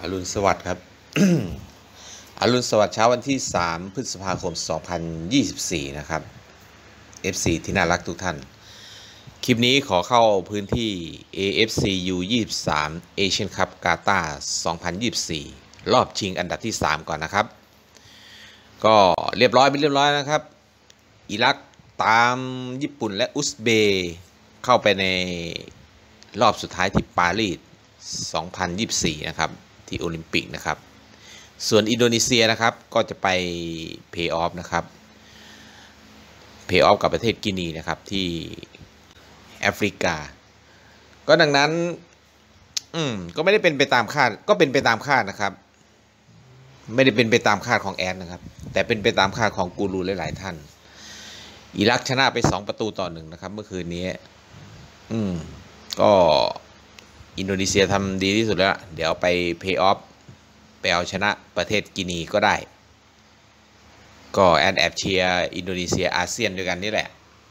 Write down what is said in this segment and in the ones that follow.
อรุณสวัสดิ์ครับ อรุณสวัสดิ์เช้าวันที่3 พฤษภาคม 2024 นะครับ FC ที่น่ารักทุกท่านคลิปนี้ขอเข้าพื้นที่ AFC U23 Asian Cup กาตาร์2024 รอบชิงอันดับที่ 3 ก่อนนะครับก็เรียบร้อยนะครับอิรักตามญี่ปุ่นและอุซเบย์เข้าไปในรอบสุดท้ายที่ปารีส2024 นะครับที่โอลิมปิกนะครับส่วนอินโดนีเซียนะครับก็จะไปเพย์ออฟนะครับเพย์ออฟกับประเทศกินีนะครับที่แอฟริกาก็ดังนั้นก็ไม่ได้เป็นไปตามคาดก็เป็นไปตามคาดนะครับไม่ได้เป็นไปตามคาดของแอนนะครับแต่เป็นไปตามคาดของกูรูหลายๆท่านอิรักชนะไป2-1นะครับเมื่อคืนนี้ก็อินโดนีเซียทำดีที่สุดแล้วเดี๋ยวไปเพย์ออฟไปเอาชนะประเทศกินีก็ได้ก็แอบเชียร์อินโดนีเซียอาเซียนด้วยกันนี่แหละ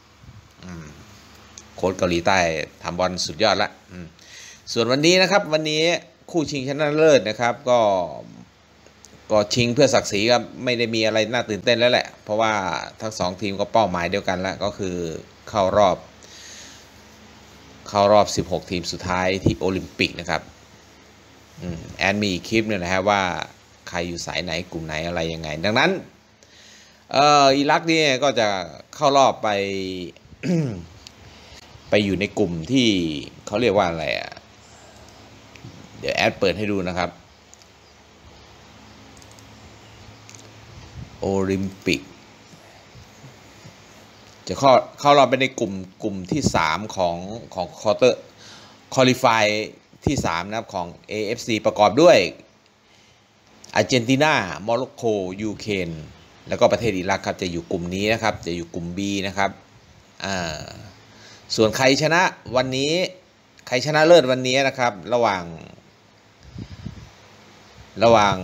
โค้ชเกาหลีใต้ทำบอลสุดยอดละส่วนวันนี้นะครับวันนี้คู่ชิงชนะเลิศนะครับก็ชิงเพื่อศักดิ์ศรีครับไม่ได้มีอะไรน่าตื่นเต้นแล้วแหละเพราะว่าทั้ง2ทีมก็เป้าหมายเดียวกันแล้วก็คือเข้ารอบ16ทีมสุดท้ายที่โอลิมปิกนะครับแอนมีคลิปเนี่ยนะฮะว่าใครอยู่สายไหนกลุ่มไหนอะไรยังไงดังนั้นอิรักนี่ก็จะเข้ารอบไป ไปอยู่ในกลุ่มที่เขาเรียกว่าอะไรอ่ะเดี๋ยวแอดเปิดให้ดูนะครับโอลิมปิกจะเข้ารอบไปในกลุ่มที่3ของควอเตอร์คอลิฟายที่3นะครับของ AFC ประกอบด้วยอาร์เจนตินาโมร็อกโกยูเครนแล้วก็ประเทศอิรักครับจะอยู่กลุ่มนี้นะครับจะอยู่กลุ่ม B นะครับส่วนใครชนะวันนี้ใครชนะเลิศวันนี้นะครับระหว่าง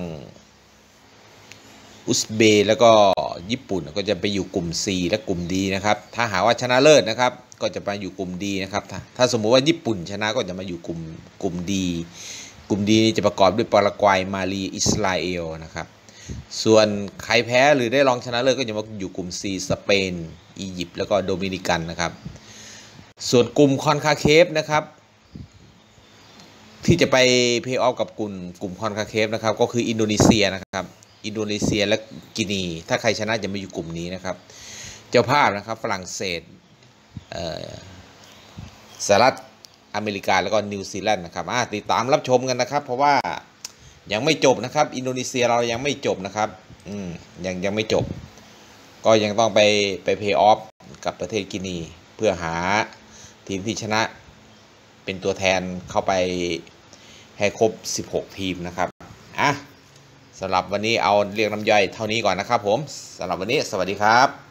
อุซเบย์แล้วก็ญี่ปุ่นก็จะไปอยู่กลุ่ม C และกลุ่ม D นะครับถ้าหาว่าชนะเลิศนะครับก็จะไปอยู่กลุ่ม D นะครับถ้าสมมุติว่าญี่ปุ่นชนะก็จะมาอยู่กลุ่ม D กลุ่ม D นี้จะประกอบด้วยปารากวัยมาลีอิสราเอลนะครับส่วนใครแพ้หรือได้รองชนะเลิศก็จะมาอยู่กลุ่ม C สเปนอียิปต์แล้วก็โดมินิกันนะครับส่วนกลุ่มคอนคาเคฟนะครับที่จะไปเพย์ออฟกับกลุ่มคอนคาเคฟนะครับก็คืออินโดนีเซียนะครับอินโดนีเซียและกินีถ้าใครชนะจะมาอยู่กลุ่มนี้นะครับเจ้าภาพนะครับฝรั่งเศสสหรัฐอเมริกาแล้วก็นิวซีแลนด์นะครับติดตามรับชมกันนะครับเพราะว่ายังไม่จบนะครับอินโดนีเซียเรายังไม่จบนะครับยังไม่จบก็ยังต้องไปเพย์ออฟกับประเทศกินีเพื่อหาทีมที่ชนะเป็นตัวแทนเข้าไปให้ครบ16ทีมนะครับสำหรับวันนี้เอาเรียกน้ำย่อยเท่านี้ก่อนนะครับผมสำหรับวันนี้สวัสดีครับ